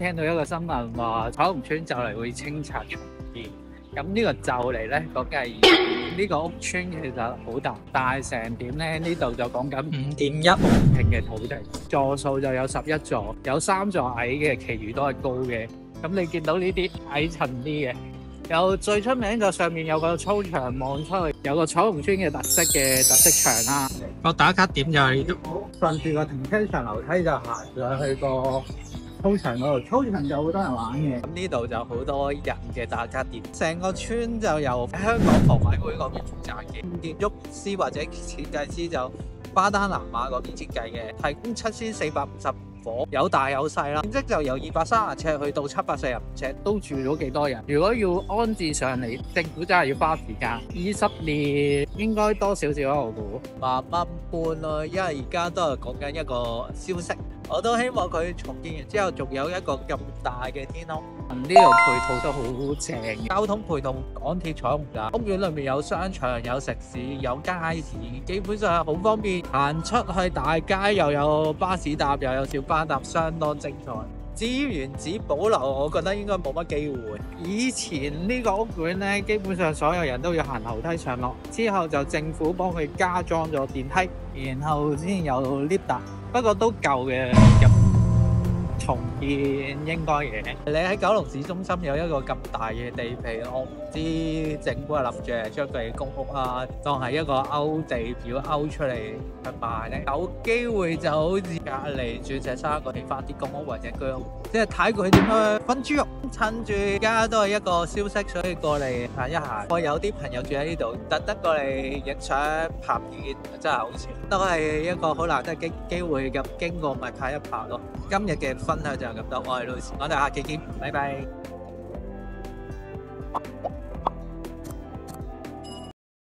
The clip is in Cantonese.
聽到一個新聞話彩虹村就嚟會清拆重建，咁呢個就嚟咧講緊係呢個屋村其實好大，但係成點咧呢度就講緊5.1公頃嘅土地，座數就有11座，有3座矮嘅，其餘都係高嘅。咁你見到呢啲矮層啲嘅，有最出名就上面有個操場望出去，有個彩虹村嘅特色牆啦。個打卡點就係順住個停車場樓梯就行上去個操場嗰度，操場就好多人玩嘅。咁呢度就好多人嘅打卡點，成個村就由香港房委會嗰邊負責嘅，建築師或者設計師就巴丹南亞嗰邊設計嘅，提供7450伙，有大有細啦，面積就由230尺去到740尺，都住咗幾多人。如果要安置上嚟，政府真係要花時間，20年應該多少少我估，慢慢搬咯。因為而家都係講緊一個消息，我都希望佢重建完之後，仲有一個咁大嘅天空。呢度配套都好正，交通配套港鐵彩虹站，屋苑裏面有商場、有食肆、有街市，基本上係好方便。行出去大街又有巴士搭，又有小巴搭，相當精彩。至於原址保留，我覺得應該冇乜機會。以前呢個屋苑呢，基本上所有人都要行樓梯上落，之後就政府幫佢加裝咗電梯，然後先有 lift 搭，不過都夠嘅。重建應該嘅。你喺九龍市中心有一個咁大嘅地皮，我唔知政府係諗住將佢公屋啊，當係一個勾地表勾出嚟去賣咧。有機會就好似隔離鑽石山嗰啲翻啲公屋或者居屋，即係睇佢點樣分豬肉。趁住而家都係一個消息，所以過嚟行一行。我有啲朋友住喺呢度，特登過嚟影相拍片，真係好笑，都係一個好難得嘅機會咁，經過咪拍一拍咯。今日嘅分享就係咁多，我係 Louis，我哋下期見，拜拜。